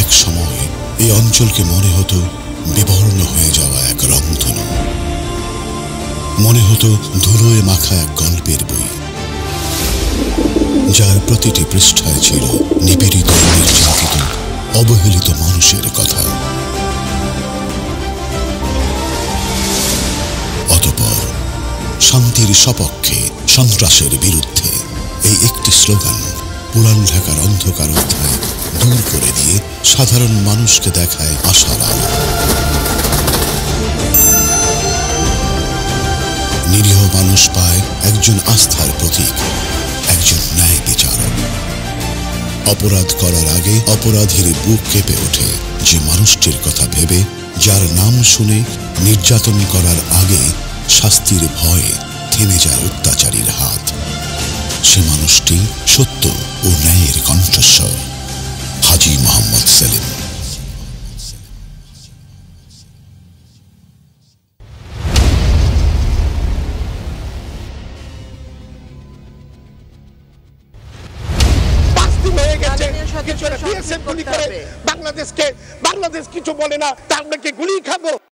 এক সময় এই অঞ্চলকে মনে হতো বিবর্ণ হয়ে যাওয়া এক রংধনু, মনে হতো ধুলোয় মাখা এক গল্পের বই, যার প্রতিটি পৃষ্ঠায় ছিল নিপীড়িত, নির্যাতিত, অবহেলিত মানুষের কথা। অতঃপর শান্তির সপক্ষে, সন্ত্রাসের বিরুদ্ধে এই একটি স্লোগান পুরান ঢাকার অন্ধকার অধ্যায় দূর করে দিয়ে সাধারণ মানুষকে দেখায় আশার আলো। নিরীহ মানুষ পায় একজন আস্থার প্রতীক, একজন ন্যায় বিচারক। অপরাধ করার আগে অপরাধীর বুক কেঁপে ওঠে যে মানুষটির কথা ভেবে, যার নাম শুনে নির্যাতন করার আগে শাস্তির ভয়ে থেমে যায় অত্যাচারীর হাত। সে মানুষটি সত্য ও ন্যায়ের কণ্ঠস্বর, হাজী সালিম। বাংলাদেশ কিছু বলে না, তার নাকি গুলি খাবো।